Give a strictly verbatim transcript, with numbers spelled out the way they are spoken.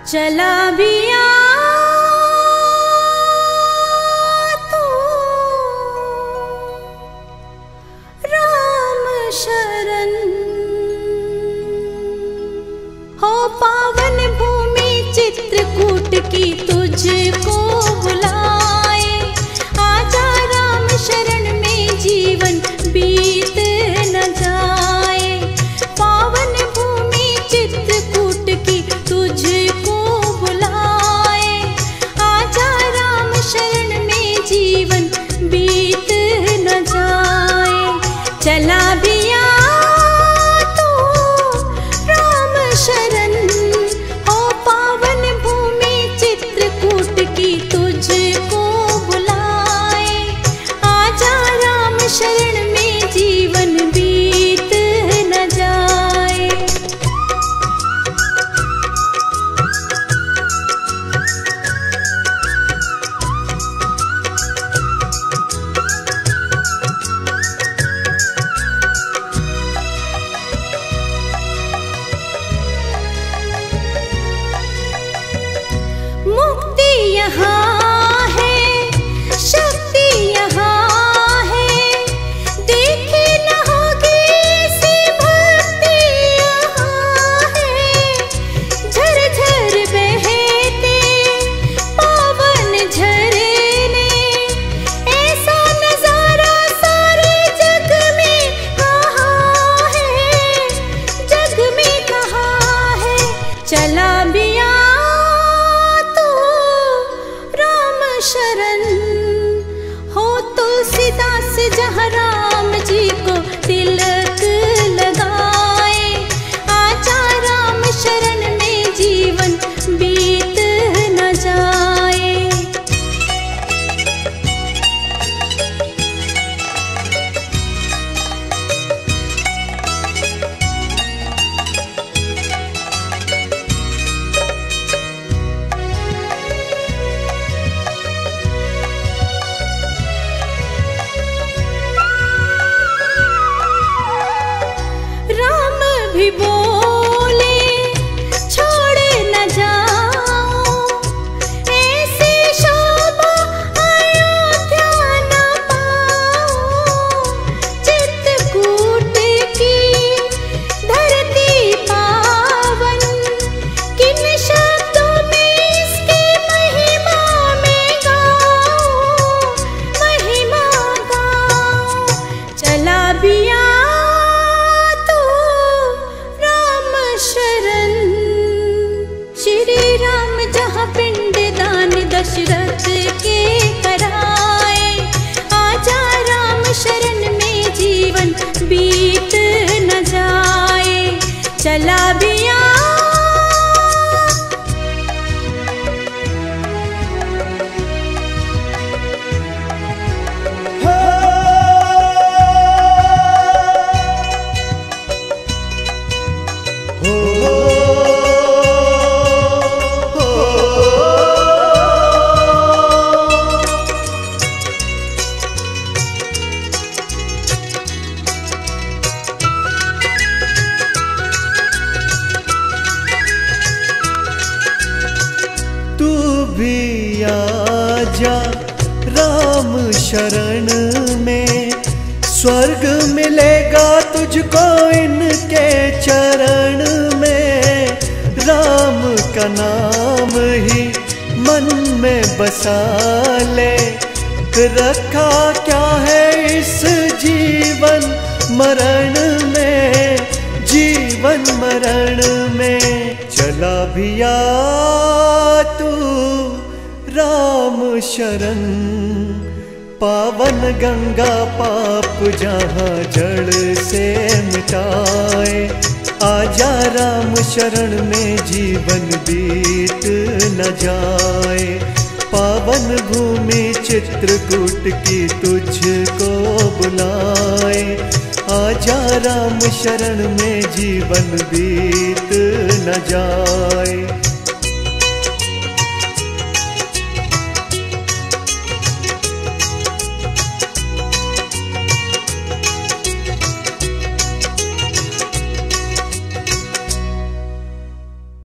चला भी आ तू राम शरण हो पावन भूमि चित्रकूट की तुझको बुलाए। आजा राम शरण में जीवन बीत न जाए। पावन भूमि चित्रकूट की तुझको बुलाए। आजा राम शरण में जीवन बीत न जाए। चला भी आ तू राम शरण हो पावन भूमि चित्रकूट की तुझको बुलाए। आजा राम शरण में जीवन बीत न जाए। मुक्ति यहाँ है, शक्ति यहाँ है, देखी न होगी ऐसी भक्ति यहाँ है। झरझर बहते पावन झरने, ऐसा नजारा सारे जग में कहाँ है, जग में कहाँ है। चला भी आ शरण हो तुलसीदास जहाँ राम जी को तिलक लगाए। आजा राम शरण में जीवन बीत न जाए। भी बोले छोड़ न जाओ, ऐसी शोभा अयोध्या न पाओ। चित्रकूट की धरती पावन, किन शब्दों में इसकी महिमा में गाओ, महिमा गाओ। चला भी आ शरण श्री राम जहाँ पिंड दान दशरथ के कराए। आजा राम शरण में जीवन बीत न जाए। चला भी आ भी आजा राम शरण में, स्वर्ग मिलेगा तुझको इनके चरण में। राम का नाम ही मन में बसा ले, रखा क्या है इस जीवन मरण में, जीवन मरण में। चला भी आ तू राम शरण, पावन गंगा पाप जहाँ जड़ से मिटाए। आजा राम शरण में जीवन बीत न जाए। पावन भूमि चित्रकूट की तुझको बुलाए। आजा राम शरण में जीवन बीत न जाए।